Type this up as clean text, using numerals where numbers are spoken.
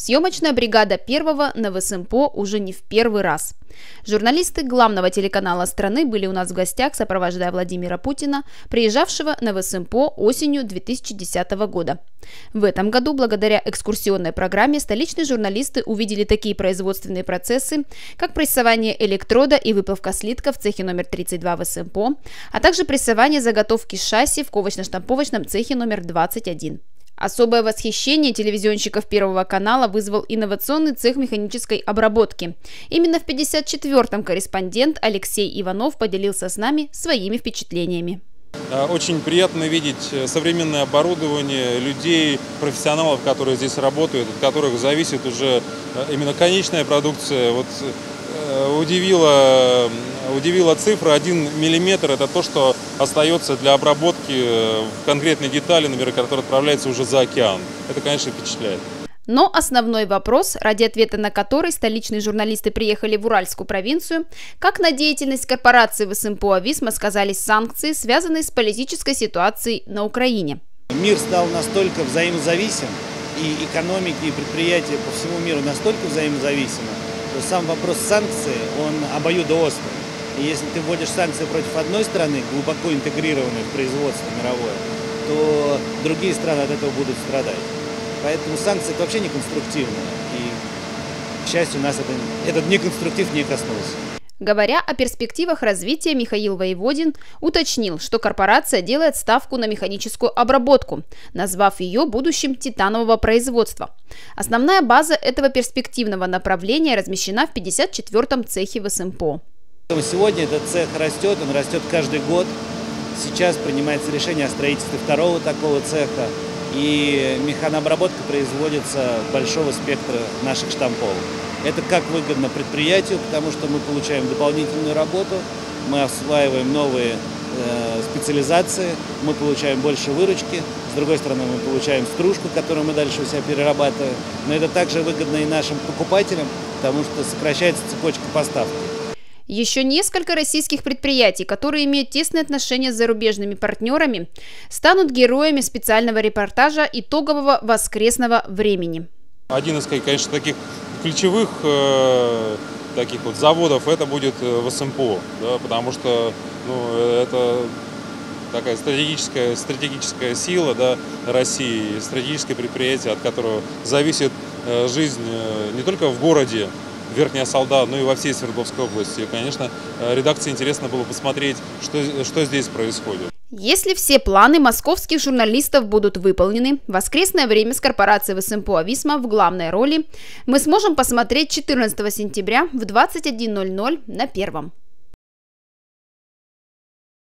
Съемочная бригада первого на ВСМПО уже не в первый раз. Журналисты главного телеканала страны были у нас в гостях, сопровождая Владимира Путина, приезжавшего на ВСМПО осенью 2010 года. В этом году, благодаря экскурсионной программе, столичные журналисты увидели такие производственные процессы, как прессование электрода и выплавка слитка в цехе номер 32 ВСМПО, а также прессование заготовки шасси в ковочно-штамповочном цехе номер 21. Особое восхищение телевизионщиков Первого канала вызвал инновационный цех механической обработки. Именно в 54-м корреспондент Алексей Иванов поделился с нами своими впечатлениями. Очень приятно видеть современное оборудование, людей, профессионалов, которые здесь работают, от которых зависит уже именно конечная продукция. Вот удивила цифра 1 миллиметр. Это то, что остается для обработки в конкретной детали, например, которая отправляется уже за океан. Это, конечно, впечатляет. Но основной вопрос, ради ответа на который столичные журналисты приехали в Уральскую провинцию, как на деятельность корпорации ВСМПО «Ависма» сказались санкции, связанные с политической ситуацией на Украине. Мир стал настолько взаимозависим, и экономики, и предприятия по всему миру настолько взаимозависимы, что сам вопрос санкций, он обоюдоострый. И если ты вводишь санкции против одной страны, глубоко интегрированной в производство мировое, то другие страны от этого будут страдать. Поэтому санкции – это вообще не конструктивно. И, к счастью, нас этот неконструктив не коснулся. Говоря о перспективах развития, Михаил Воеводин уточнил, что корпорация делает ставку на механическую обработку, назвав ее будущим титанового производства. Основная база этого перспективного направления размещена в 54-м цехе ВСМПО. Сегодня этот цех растет, он растет каждый год. Сейчас принимается решение о строительстве второго такого цеха. И механообработка производится большого спектра наших штамповок. Это как выгодно предприятию, потому что мы получаем дополнительную работу, мы осваиваем новые специализации, мы получаем больше выручки. С другой стороны, мы получаем стружку, которую мы дальше у себя перерабатываем. Но это также выгодно и нашим покупателям, потому что сокращается цепочка поставки. Еще несколько российских предприятий, которые имеют тесные отношения с зарубежными партнерами, станут героями специального репортажа итогового воскресного времени. Один из, конечно, таких ключевых таких вот заводов это будет ВСМПО, да, потому что это такая стратегическая сила, да, России, стратегическое предприятие, от которого зависит жизнь не только в городе Верхняя Салда, но и во всей Свердловской области. И, конечно, редакции интересно было посмотреть, что здесь происходит. Если все планы московских журналистов будут выполнены, воскресное время с корпорацией ВСМПО «Ависма» в главной роли мы сможем посмотреть 14 сентября в 21:00 на Первом.